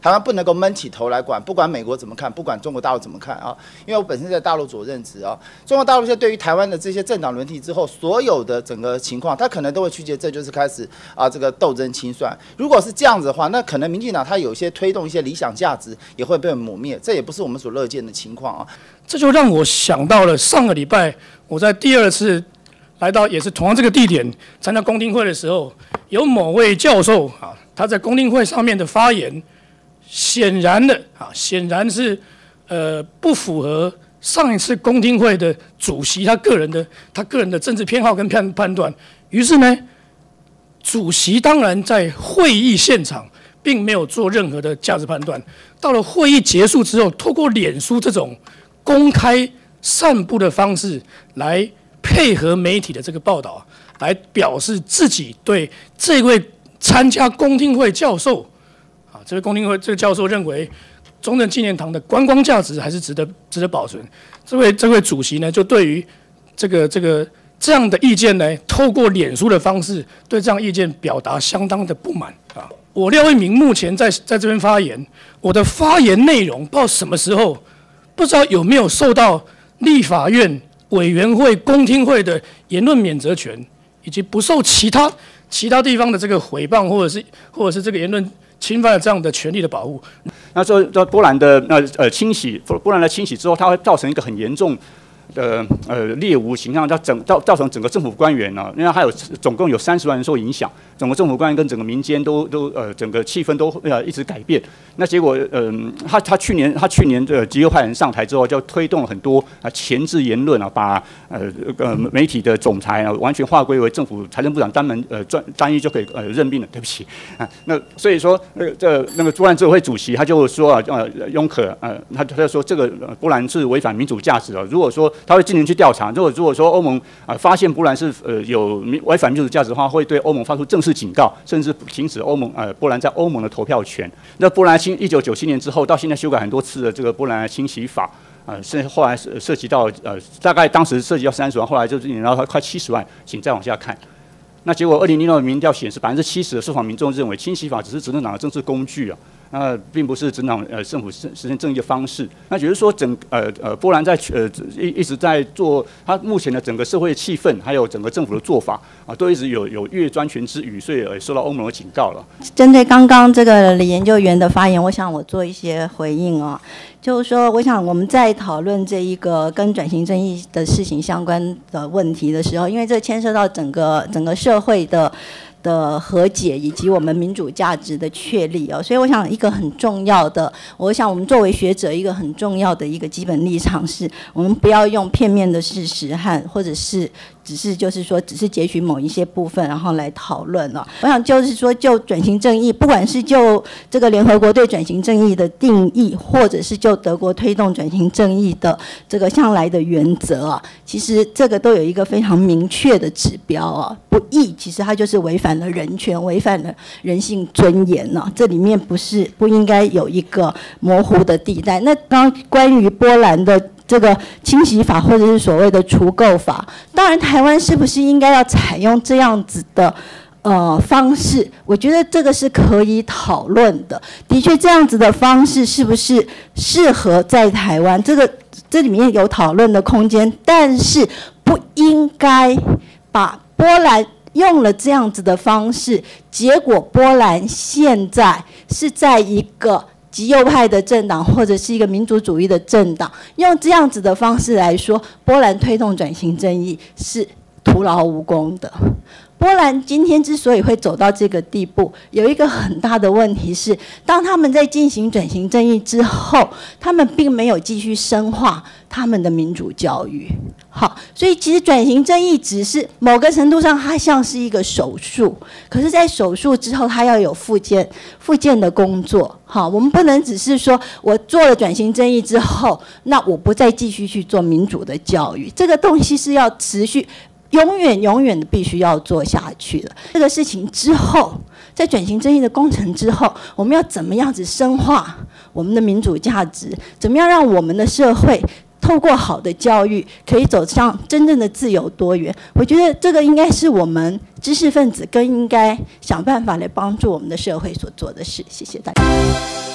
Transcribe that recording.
台湾不能够闷起头来管，不管美国怎么看，不管中国大陆怎么看啊。因为我本身在大陆做任职啊，中国大陆现在对于台湾的这些政党轮替之后，所有的整个情况，他可能都会曲解，这就是开始这个斗争清算。如果是这样子的话，那可能民进党他有些推动一些理想价值也会被抹灭，这也不是我们所乐见的情况啊。 这就让我想到了上个礼拜我在第2次来到也是同样这个地点参加公听会的时候，有某位教授他在公听会上面的发言，显然是不符合上一次公听会的主席他个人的政治偏好跟判断。于是呢，主席当然在会议现场并没有做任何的价值判断。到了会议结束之后，透过脸书这种公开散布的方式来配合媒体的这个报道，来表示自己对这位参加公听会教授这位公听会这个教授认为中正纪念堂的观光价值还是值得保存。这位主席呢，就对于这样的意见呢，透过脸书的方式对这样意见表达相当的不满啊。我廖一鸣目前在这边发言，我的发言内容不知道什么时候，不知道有没有受到立法院委员会公听会的言论免责权，以及不受其他地方的这个诽谤或者是这个言论侵犯了这样的权利的保护。 那这波兰的清洗之后，它会造成一个很严重的猎巫形象，造成整个政府官员呢，因为还有总共有30万人受影响，整个政府官员跟整个民间都整个气氛都一直改变。那结果他去年极右派人上台之后，就推动了很多钳制言论把媒体的总裁完全划归为政府财政部长单一就可以任命了。对不起那所以说那个波兰执委会主席他就说雍可他就说这个波兰是违反民主价值如果说他会进行去调查，如果说欧盟发现波兰是有违反民主价值的话，会对欧盟发出正式警告，甚至停止波兰在欧盟的投票权。那波兰1997年之后到现在修改很多次的这个波兰清洗法甚至后来涉及到大概当时涉及到30万，后来就是引到快70万，请再往下看。那结果2006年民调显示，70%的受访民众认为清洗法只是执政党的政治工具并不是执政党政府实现正义的方式。那也就是说，波兰在一直在做，它目前的整个社会气氛，还有整个政府的做法都一直有越专权之余，所以受到欧盟的警告了。 针对刚刚这个李研究员的发言，我想我做一些回应就是说，我想我们在讨论这一个跟转型正义的事情相关的问题的时候，因为这牵涉到整个社会的和解以及我们民主价值的确立所以我想一个很重要的，我想我们作为学者一个很重要的一个基本立场是，我们不要用片面的事实或者是只是截取某一些部分然后来讨论我想就是说，就转型正义，不管是就这个联合国对转型正义的定义，或者是就德国推动转型正义的这个向来的原则其实这个都有一个非常明确的指标不义其实它就是违反了人权，违反了人性尊严这里面不应该有一个模糊的地带。那刚刚关于波兰的这个清洗法或者是所谓的除垢法，当然台湾是不是应该要采用这样子的方式，我觉得这个是可以讨论的。的确这样子的方式是不是适合在台湾，这里面有讨论的空间，但是不应该把波兰用了这样子的方式，结果波兰现在是在一个极右派的政党或者是一个民族主义的政党，用这样子的方式来说，波兰推动转型正义是徒劳无功的。波兰今天之所以会走到这个地步，有一个很大的问题是，当他们在进行转型正义之后，他们并没有继续深化他们的民主教育。好，所以其实转型正义只是某个程度上它像是一个手术，可是在手术之后它要有复健的工作。好，我们不能只是说我做了转型正义之后，那我不再继续去做民主的教育，这个东西是要持续永远的必须要做下去的。这个事情之后，在转型正义的工程之后，我们要怎么样子深化我们的民主价值，怎么样让我们的社会透过好的教育可以走向真正的自由多元。我觉得这个应该是我们知识分子更应该想办法来帮助我们的社会所做的事。谢谢大家。